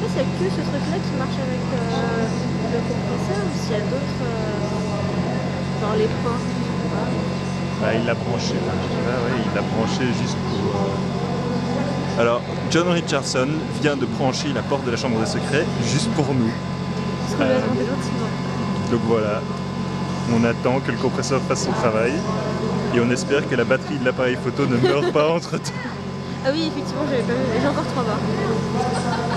s'il y a que ce truc-là qui marche avec le compresseur ou s'il y a d'autres dans les ports. Bah, il l'a branché. Ouais, il l'a branché juste pour. Alors, John Richardson vient de brancher la porte de la chambre des secrets juste pour nous. Parce qu'on lui a demandé gentiment. Donc voilà, on attend que le compresseur fasse son travail et on espère que la batterie de l'appareil photo ne meurt pas entre temps. Ah oui, effectivement, j'avais pas vu. J'ai encore 3 barres.